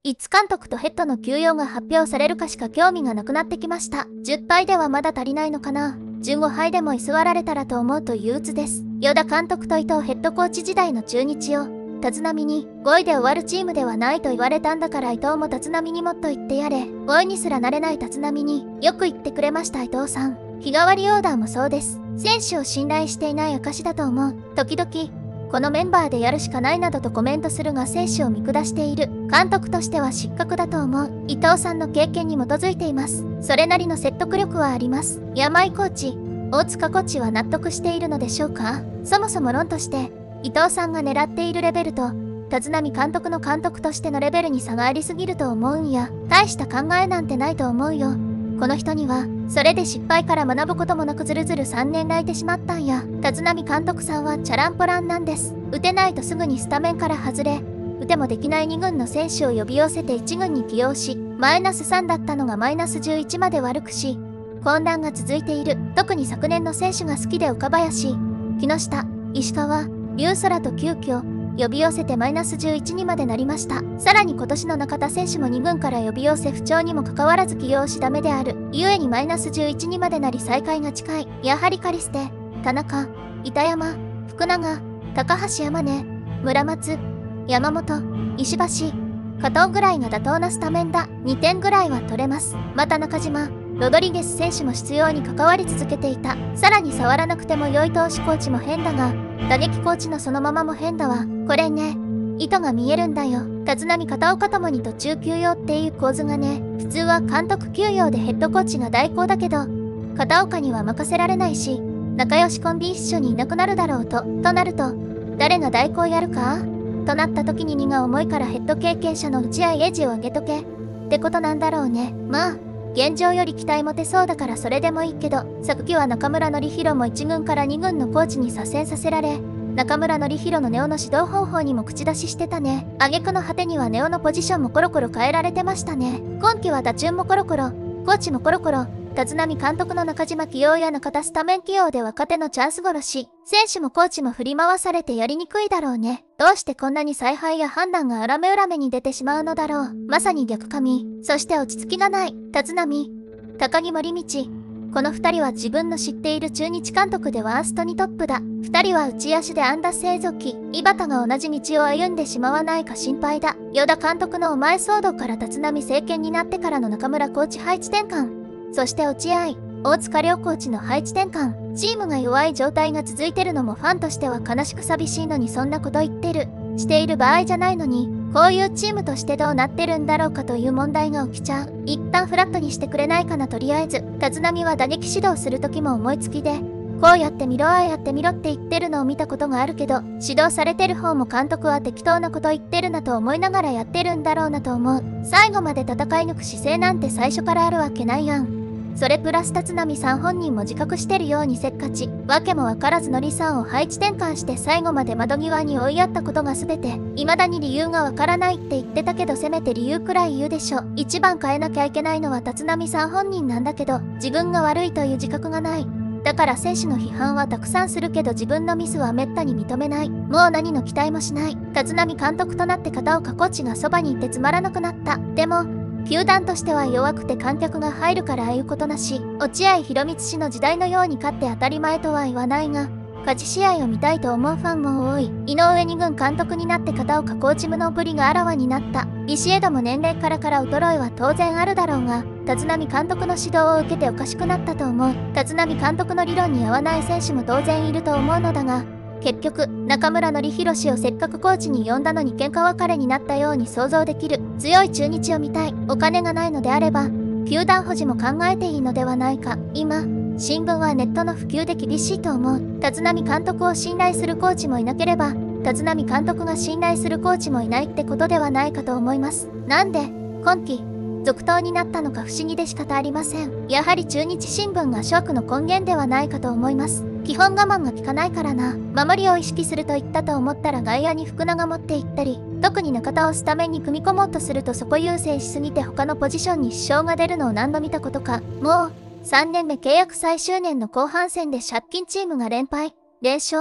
いつ監督とヘッドの休養が発表されるかしか興味がなくなってきました。10敗ではまだ足りないのかな。15敗でも居座られたらと思うと憂鬱です。与田監督と伊藤ヘッドコーチ時代の中日を立浪に5位で終わるチームではないと言われたんだから、伊藤も立浪にもっと言ってやれ。5位にすらなれない立浪によく言ってくれました。伊藤さん、日替わりオーダーもそうです。選手を信頼していない証だと思う。時々このメンバーでやるしかないなどとコメントするが、選手を見下している。監督としては失格だと思う。伊藤さんの経験に基づいています。それなりの説得力はあります。山井コーチ、大塚コーチは納得しているのでしょうか。そもそも論として伊藤さんが狙っているレベルと立浪監督の監督としてのレベルに差がありすぎると思うんや。大した考えなんてないと思うよ。この人にはそれで失敗から学ぶこともなくずるずる3年泣いてしまったんや。立浪監督さんはチャランポランなんです。打てないとすぐにスタメンから外れ、打てもできない2軍の選手を呼び寄せて1軍に起用し、マイナス3だったのがマイナス11まで悪くし、混乱が続いている。特に昨年の選手が好きで岡林、木下、石川、龍空と急遽呼び寄せてマイナス11にまでなりました。さらに今年の中田選手も2軍から呼び寄せ、不調にもかかわらず起用しダメであるゆえにマイナス11にまでなり再開が近い。やはりカリステ、田中、板山、福永、高橋山根、村松、山本、石橋、加藤ぐらいが妥当なスタメンだ。2点ぐらいは取れます。また中島、ロドリゲス選手も必要に関わり続けていた。さらに触らなくても良い投手コーチも変だが、打撃コーチのそのままも変だわ。これね、意図が見えるんだよ。立浪片岡ともに途中休養っていう構図がね。普通は監督休養でヘッドコーチが代行だけど、片岡には任せられないし、仲良しコンビ一緒にいなくなるだろうとなると、誰が代行やるかとなった時に荷が重いからヘッド経験者の落合エイジをあげとけってことなんだろうね。まあ現状より期待持てそうだからそれでもいいけど、昨季は中村紀弘も1軍から2軍のコーチに左遷させられ、中村紀弘のネオの指導方法にも口出ししてたね。挙句の果てにはネオのポジションもコロコロ変えられてましたね。今季は打順もコロコロ、コーチもコロコロ、立浪監督の中島起用や中田スタメン起用で若手のチャンス殺し、選手もコーチも振り回されてやりにくいだろうね。どうしてこんなに采配や判断が裏目裏目に出てしまうのだろう。まさに逆髪。そして落ち着きがない立浪、高木森道、この2人は自分の知っている中日監督でワーストにトップだ。2人は内足で安打製造機、井端が同じ道を歩んでしまわないか心配だ。与田監督のお前騒動から立浪政権になってからの中村コーチ配置転換、そして落合、大塚亮コーチの配置転換、チームが弱い状態が続いてるのもファンとしては悲しく寂しいのに、そんなことしている場合じゃないのに、こういうチームとしてどうなってるんだろうかという問題が起きちゃう。一旦フラットにしてくれないかな。とりあえず立浪は打撃指導する時も思いつきで、こうやってみろああやってみろって言ってるのを見たことがあるけど、指導されてる方も監督は適当なこと言ってるなと思いながらやってるんだろうなと思う。最後まで戦い抜く姿勢なんて最初からあるわけないやん。それプラス立浪さん本人も自覚してるようにせっかち、わけもわからずのりさんを配置転換して最後まで窓際に追いやったことが全て、未だに理由がわからないって言ってたけど、せめて理由くらい言うでしょ。一番変えなきゃいけないのは立浪さん本人なんだけど、自分が悪いという自覚がない。だから選手の批判はたくさんするけど、自分のミスはめったに認めない。もう何の期待もしない。立浪監督となって片岡コーチがそばにいてつまらなくなった。でも球団としては弱くて観客が入るからああいうことなし、落合博満氏の時代のように勝って当たり前とは言わないが、勝ち試合を見たいと思うファンも多い。井上二軍監督になって片岡コーチ無能ぶりがあらわになった。ビシエドも年齢から衰えは当然あるだろうが、立浪監督の指導を受けておかしくなったと思う。立浪監督の理論に合わない選手も当然いると思うのだが、結局中村紀弘氏をせっかくコーチに呼んだのに喧嘩別れになったように想像できる。強い中日を見たい。お金がないのであれば球団保持も考えていいのではないか。今新聞はネットの普及で厳しいと思う。立浪監督を信頼するコーチもいなければ立浪監督が信頼するコーチもいないってことではないかと思います。なんで今季続投になったのか不思議で仕方ありません。やはり中日新聞が諸悪の根源ではないかと思います。基本我慢が効かないからな。守りを意識すると言ったと思ったら外野に福永持っていったり、特に中田をスタメンに組み込もうとするとそこ優先しすぎて他のポジションに支障が出るのを何度見たことか。もう3年目契約最終年の後半戦で借金チームが連敗連勝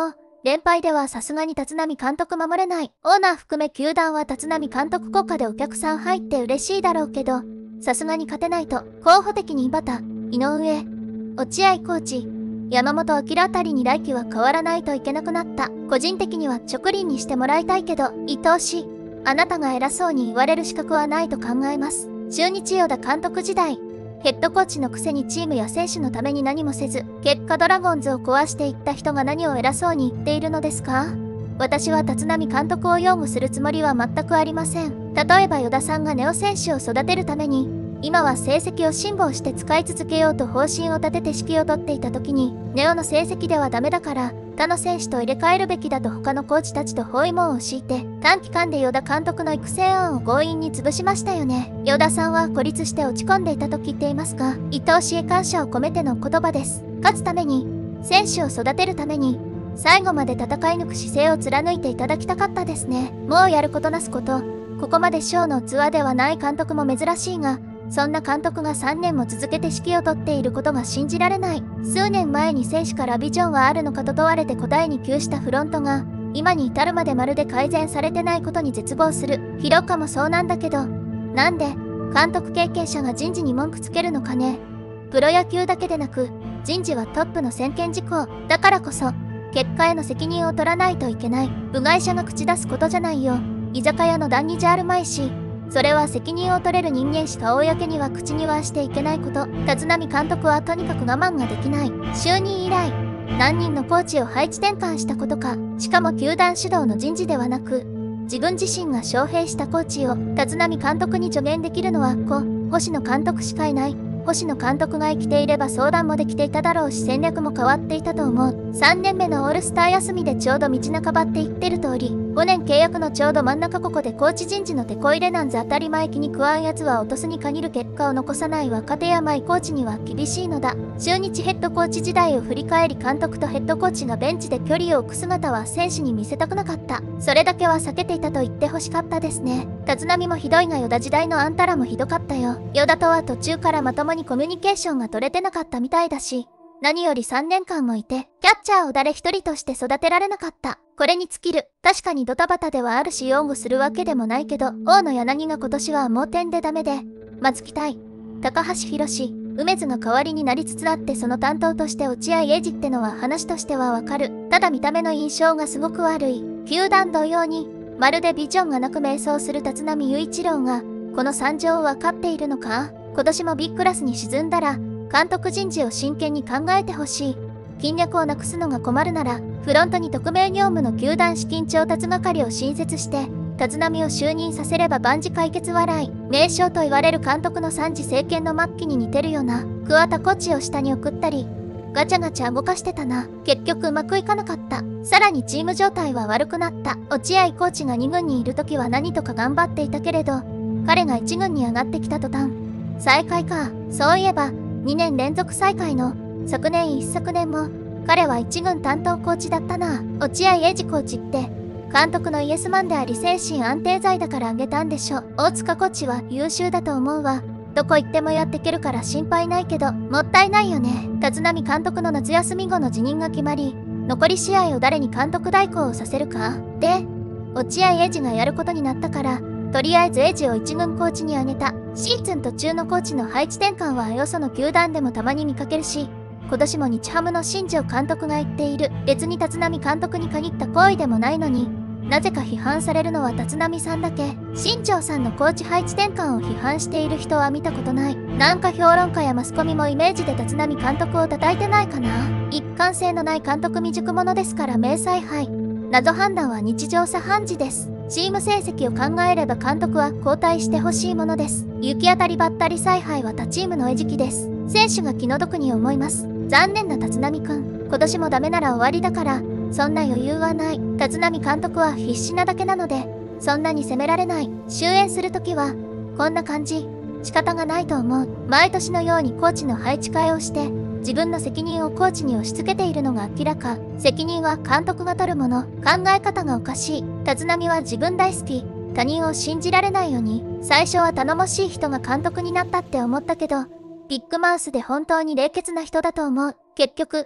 連敗ではさすがに立浪監督守れない。オーナー含め球団は立浪監督効果でお客さん入って嬉しいだろうけど、さすがに勝てないと、候補的に井端、井上、落合コーチ、山本明あたりに来季は変わらないといけなくなった。個人的には直輪にしてもらいたいけど、愛おしい。あなたが偉そうに言われる資格はないと考えます。中日与田監督時代、ヘッドコーチのくせにチームや選手のために何もせず、結果ドラゴンズを壊していった人が何を偉そうに言っているのですか？私は立浪監督を擁護するつもりは全くありません。例えば与田さんがネオ選手を育てるために、今は成績を辛抱して使い続けようと方針を立てて指揮を執っていた時に、ネオの成績ではダメだから他の選手と入れ替えるべきだと他のコーチたちと包囲網を敷いて、短期間で与田監督の育成案を強引に潰しましたよね。与田さんは孤立して落ち込んでいたと聞いていますが、愛おしい感謝を込めての言葉です。勝つために、選手を育てるために、最後まで戦い抜く姿勢を貫いていただきたかったですね。もうやることなすこと、ここまで賞の器ではない監督も珍しいが、そんな監督が3年も続けて指揮を執っていることが信じられない。数年前に選手からビジョンはあるのかと問われて答えに窮したフロントが、今に至るまでまるで改善されてないことに絶望する。広川もそうなんだけど、なんで監督経験者が人事に文句つけるのかね。プロ野球だけでなく、人事はトップの専権事項だからこそ、結果への責任を取らないといけない。部外者が口出すことじゃないよ。居酒屋の談義じゃあるまいし、それは責任を取れる人間しか公には口にはしていけないこと。立浪監督はとにかく我慢ができない。就任以来、何人のコーチを配置転換したことか。しかも球団主導の人事ではなく、自分自身が招聘したコーチを立浪監督に助言できるのは星野監督しかいない。星野監督が生きていれば相談もできていただろうし、戦略も変わっていたと思う。3年目のオールスター休みでちょうど道半ばって言ってる通り、5年契約のちょうど真ん中ここでコーチ人事の手こ入れなんざ当たり前気に食わんやつは落とすに限る。結果を残さない若手やマイコーチには厳しいのだ。中日ヘッドコーチ時代を振り返り、監督とヘッドコーチがベンチで距離を置く姿は選手に見せたくなかった。それだけは避けていたと言ってほしかったですね。立浪もひどいが与田時代のあんたらもひどかったよ。与田とは途中からまともにコミュニケーションが取れてなかったみたいだし、何より3年間もいて、キャッチャーを誰一人として育てられなかった。これに尽きる。確かにドタバタではあるし擁護するわけでもないけど、大野柳が今年は盲点でダメで、松木対高橋宏、梅津が代わりになりつつあって、その担当として落合英二ってのは話としてはわかる。ただ見た目の印象がすごく悪い。球団同様に、まるでビジョンがなく迷走する立浪雄一郎が、この惨状を分かっているのか？今年も B クラスに沈んだら、監督人事を真剣に考えてほしい。金脈をなくすのが困るなら、フロントに特命業務の球団資金調達係を新設して、立浪を就任させれば万事解決笑い。名将と言われる監督の3次政権の末期に似てるよな。桑田コーチを下に送ったり、ガチャガチャ動かしてたな。結局うまくいかなかった。さらにチーム状態は悪くなった。落合コーチが2軍にいる時は何とか頑張っていたけれど、彼が1軍に上がってきた途端、再開か。そういえば、2年連続再開の昨年一昨年も彼は1軍担当コーチだったな。落合英二コーチって監督のイエスマンであり精神安定剤だからあげたんでしょ。大塚コーチは優秀だと思うわ。どこ行ってもやってけるから心配ないけど、もったいないよね。立浪監督の夏休み後の辞任が決まり、残り試合を誰に監督代行をさせるか。で、落合英二がやることになったから、とりあえず英二を1軍コーチに挙げた。シーズン途中のコーチの配置転換はよその球団でもたまに見かけるし、今年も日ハムの新庄監督が言っている。別に立浪監督に限った行為でもないのに、なぜか批判されるのは立浪さんだけ。新庄さんのコーチ配置転換を批判している人は見たことない。なんか評論家やマスコミもイメージで立浪監督を叩いてないかな。一貫性のない監督未熟者ですから名采配。謎判断は日常茶飯事です。チーム成績を考えれば監督は交代してほしいものです。行き当たりばったり采配は他チームの餌食です。選手が気の毒に思います。残念な立浪くん。今年もダメなら終わりだから、そんな余裕はない。立浪監督は必死なだけなので、そんなに責められない。終演するときは、こんな感じ。仕方がないと思う。毎年のようにコーチの配置替えをして、自分の責任をコーチに押し付けているのが明らか。責任は監督が取るもの。考え方がおかしい。立浪は自分大好き。他人を信じられないように。最初は頼もしい人が監督になったって思ったけど、ビッグマウスで本当に冷血な人だと思う。結局、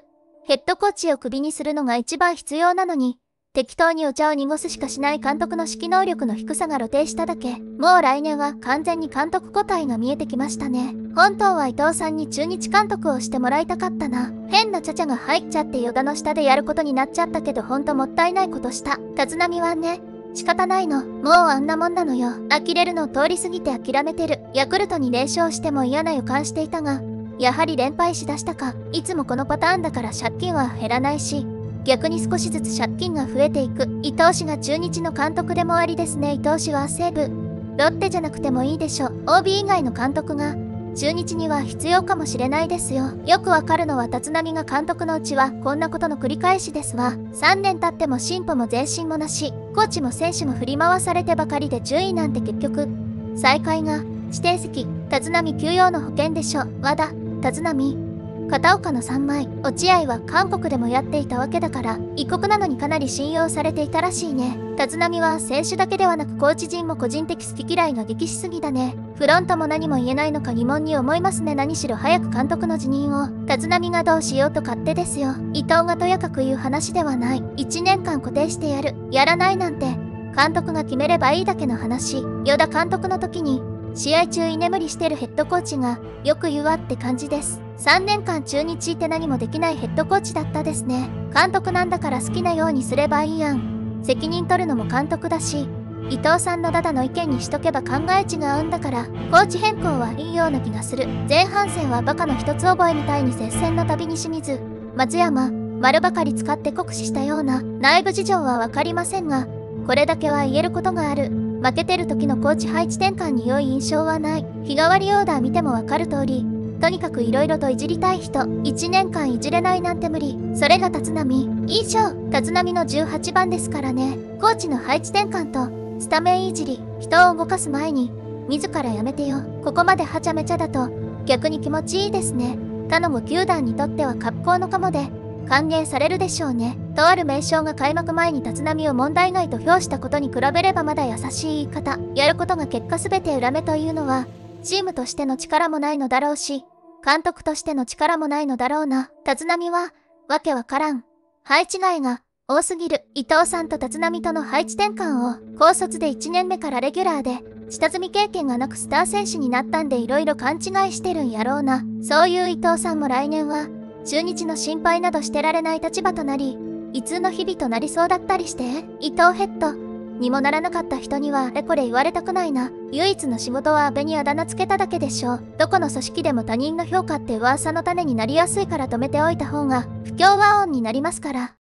ヘッドコーチをクビにするのが一番必要なのに、適当にお茶を濁すしかしない監督の指揮能力の低さが露呈しただけ。もう来年は完全に監督交代が見えてきましたね。本当は伊藤さんに中日監督をしてもらいたかったな。変なちゃちゃが入っちゃって与田の下でやることになっちゃったけどほんともったいないことした。立浪はね、仕方ないの。もうあんなもんなのよ。呆れるの通り過ぎて諦めてる。ヤクルトに連勝しても嫌な予感していたが、やはり連敗しだしたか。いつもこのパターンだから借金は減らないし、逆に少しずつ借金が増えていく。伊藤氏が中日の監督でもありですね。伊藤氏は西武、ロッテじゃなくてもいいでしょ。OB 以外の監督が中日には必要かもしれないですよ。よくわかるのは立浪が監督のうちはこんなことの繰り返しですわ。3年経っても進歩も前進もなし、コーチも選手も振り回されてばかりで順位なんて結局最下位が指定席。立浪休養の保険でしょ。和田、立浪、片岡の3枚。落合は韓国でもやっていたわけだから異国なのにかなり信用されていたらしいね。立浪は選手だけではなくコーチ陣も個人的好き嫌いが激しすぎだね。フロントも何も言えないのか疑問に思いますね。何しろ早く監督の辞任を。立浪がどうしようと勝手ですよ。伊藤がとやかく言う話ではない。1年間固定してやる、やらないなんて監督が決めればいいだけの話。与田監督の時に試合中居眠りしてるヘッドコーチがよく言うわって感じです。3年間中日いて何もできないヘッドコーチだったですね。監督なんだから好きなようにすればいいやん。責任取るのも監督だし、伊藤さんのダダの意見にしとけば考え違うんだから、コーチ変更はいいような気がする。前半戦はバカの一つ覚えみたいに接戦の度に清水、松山、丸ばかり使って酷使したような。内部事情はわかりませんが、これだけは言えることがある。負けてる時のコーチ配置転換に良い印象はない。日替わりオーダー見てもわかる通り、とにかく色々といじりたい人。1年間いじれないなんて無理。それが立浪。以上、立浪の18番ですからね。コーチの配置転換とスタメンいじり、人を動かす前に自らやめてよ。ここまではちゃめちゃだと逆に気持ちいいですね。頼む球団にとっては格好のカモで歓迎されるでしょうね。とある名将が開幕前に立浪を問題外と評したことに比べればまだ優しい言い方。やることが結果全て裏目というのは、チームとしての力もないのだろうし、監督としての力もないのだろうな。立浪はわけわからん。配置外が多すぎる。伊藤さんと立浪との配置転換を高卒で1年目からレギュラーで下積み経験がなくスター選手になったんで色々勘違いしてるんやろうな。そういう伊藤さんも来年は中日の心配などしてられない立場となり、異通の日々となりそうだったりして、伊藤ヘッドにもならなかった人にはあれこれ言われたくないな。唯一の仕事は阿部にあだ名つけただけでしょう。どこの組織でも他人の評価って噂の種になりやすいから止めておいた方が不協和音になりますから。